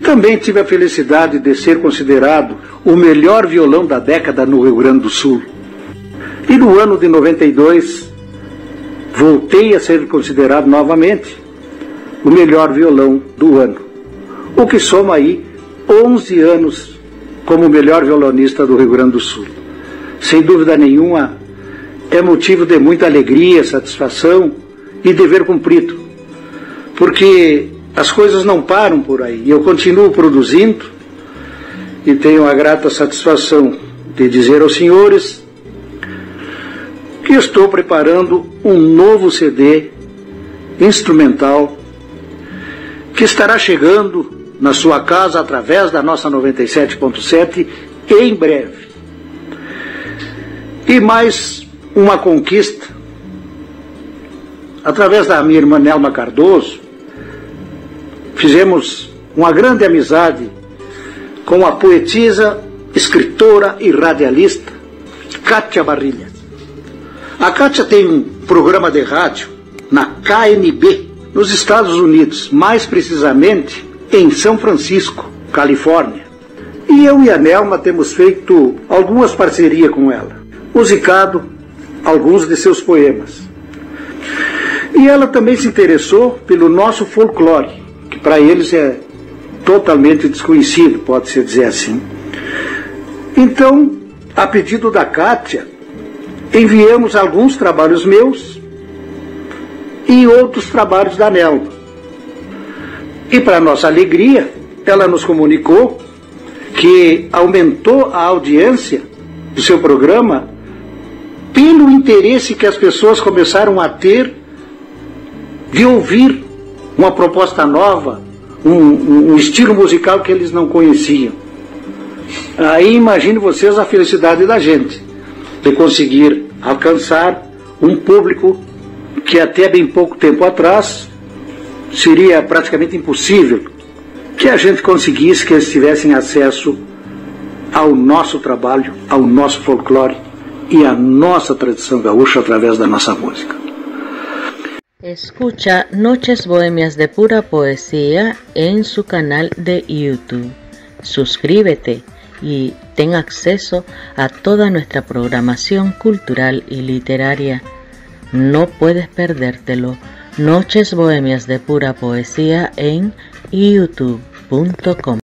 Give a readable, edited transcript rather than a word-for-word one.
Também tive a felicidade de ser considerado o melhor violão da década no Rio Grande do Sul. E no ano de 92, voltei a ser considerado novamente o melhor violão do ano. O que soma aí 11 anos como o melhor violonista do Rio Grande do Sul. Sem dúvida nenhuma, é motivo de muita alegria, satisfação e dever cumprido. Porque as coisas não param por aí. Eu continuo produzindo e tenho a grata satisfação de dizer aos senhores que estou preparando um novo CD instrumental que estará chegando na sua casa através da nossa 97.7 em breve. E mais uma conquista, através da minha irmã Nelma Cardoso, fizemos uma grande amizade com a poetisa, escritora e radialista Kátia Barrilha. A Kátia tem um programa de rádio na KNB, nos Estados Unidos, mais precisamente em São Francisco, Califórnia. E eu e a Nelma temos feito algumas parcerias com ela, musicado alguns de seus poemas. E ela também se interessou pelo nosso folclore, que para eles é totalmente desconhecido, pode-se dizer assim. Então, a pedido da Kátia, enviamos alguns trabalhos meus e outros trabalhos da Nelma. E para nossa alegria, ela nos comunicou que aumentou a audiência do seu programa pelo interesse que as pessoas começaram a ter de ouvir uma proposta nova, um estilo musical que eles não conheciam. Aí imagine vocês a felicidade da gente de conseguir alcançar um público que até bem pouco tempo atrás seria praticamente impossível que a gente conseguisse que eles tivessem acesso ao nosso trabalho, ao nosso folclore e à nossa tradição gaúcha através da nossa música. Escucha Noches Bohemias de Pura Poesía en su canal de YouTube. Suscríbete y ten acceso a toda nuestra programación cultural y literaria. No puedes perdértelo. Noches Bohemias de Pura Poesía en youtube.com.